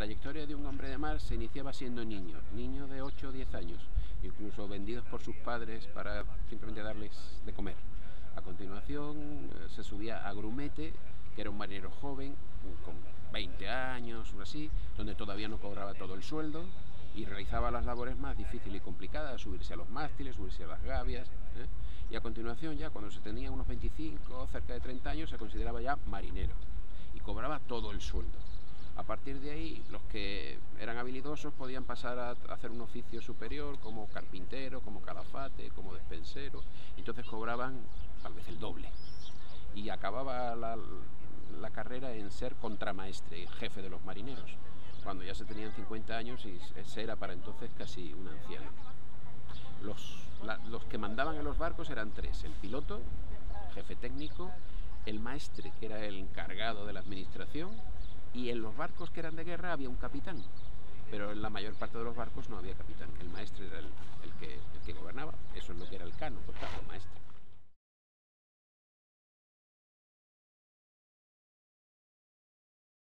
trayectoria de un hombre de mar se iniciaba siendo niño de 8 o 10 años, incluso vendidos por sus padres para simplemente darles de comer. A continuación se subía a grumete, que era un marinero joven, con 20 años o así, donde todavía no cobraba todo el sueldo y realizaba las labores más difíciles y complicadas, subirse a los mástiles, subirse a las gavias, ¿eh? Y a continuación, ya cuando se tenía unos 25, cerca de 30 años, se consideraba ya marinero y cobraba todo el sueldo. A partir de ahí, los que eran habilidosos podían pasar a hacer un oficio superior como carpintero, como calafate, como despensero, y entonces cobraban tal vez el doble. Y acababa la carrera en ser contramaestre, jefe de los marineros, cuando ya se tenían 50 años y se era para entonces casi un anciano. Los que mandaban en los barcos eran tres: el piloto, el jefe técnico, el maestre, que era el encargado de la administración, y en los barcos que eran de guerra había un capitán, pero en la mayor parte de los barcos no había capitán. El maestre era el que gobernaba. Eso es lo que era el cano, pues claro, el maestre.